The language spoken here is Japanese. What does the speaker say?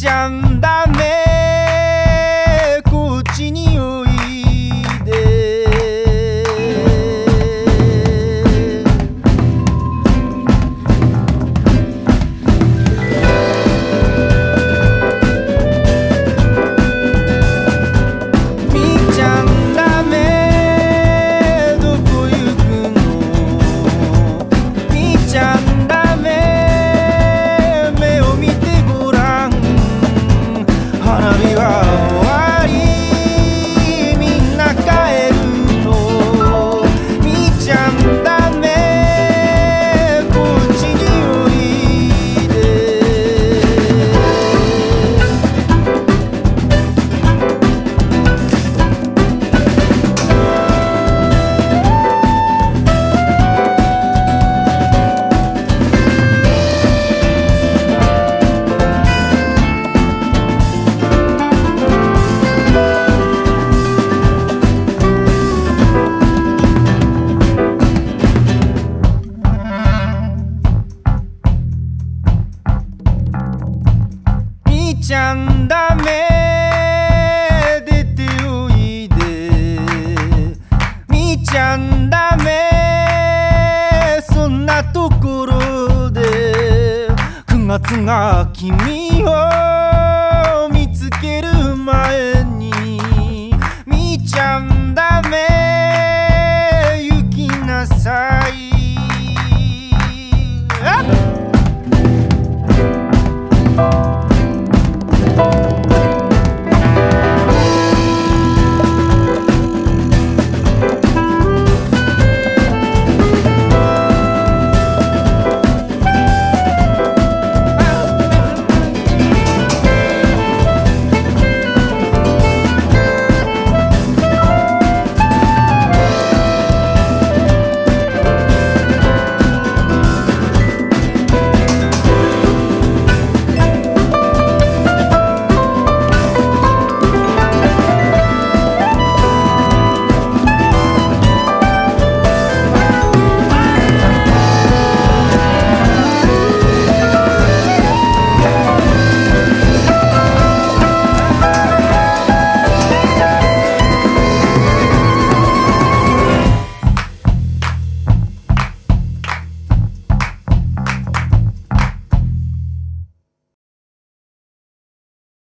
ちゃんダメこっちにおいでみーちゃんダメどこ行くのみーちゃんダメ目を見てごらん花火は終わりみんな帰るのみーちゃんダメこっちにおいでみーちゃんダメ出ておいでみーちゃんダメそんなところで9月が君を